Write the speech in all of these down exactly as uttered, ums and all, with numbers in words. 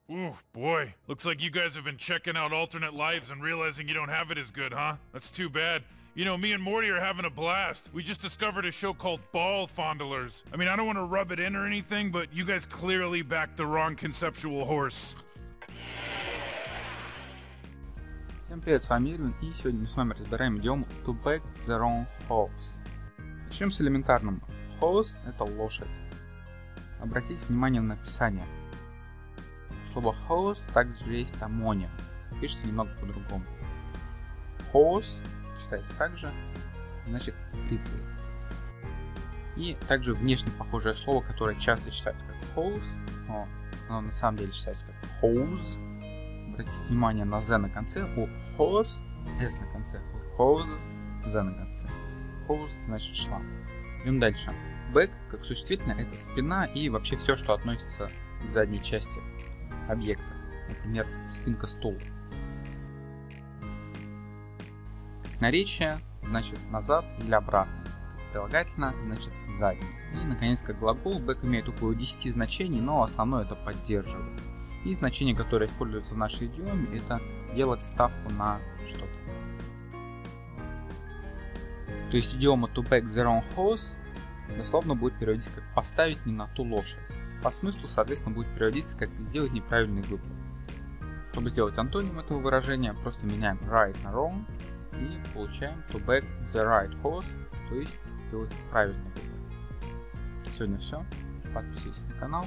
Ooh, boy. Looks like you guys have been checking out alternate lives and realizing you don't have it as good, huh? That's too bad. You know, me and Morty are having a blast. We just discovered a show called Ball Fondlers. I mean, I don't want to rub it in or anything, but you guys clearly backed the wrong conceptual horse. Всем привет, с вами Ирвин, и сегодня мы с вами разбираем идиому to back the wrong horse. Начнем с элементарного. Horse — это лошадь. Обратите внимание на написание. Слово horse также есть амоним. Пишется немного по-другому. Horse читается также, значит кривый. И также внешне похожее слово, которое часто читается как horse, но оно на самом деле читается как hose. Обратите внимание на Z на конце, у horse S на конце, у hose Z на конце. Hose значит шланг. Идем дальше. Back, как существительное, это спина и вообще все, что относится к задней части объекта. Например, спинка стула. Как наречие, значит назад или обратно. Как прилагательно, значит задний. И, наконец, как глагол, back имеет около десяти значений, но основное это поддерживает. И значение, которое используется в нашей идиоме, это делать ставку на что-то. То есть идиома to back the wrong horse дословно будет переводиться как поставить не на ту лошадь. По смыслу, соответственно, будет переводиться как сделать неправильный выбор. Чтобы сделать антоним этого выражения, просто меняем right на wrong и получаем to back the right horse, то есть сделать правильный выбор. На сегодня все. Подписывайтесь на канал,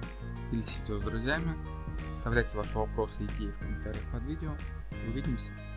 делитесь видео с друзьями, оставляйте ваши вопросы и идеи в комментариях под видео. Увидимся!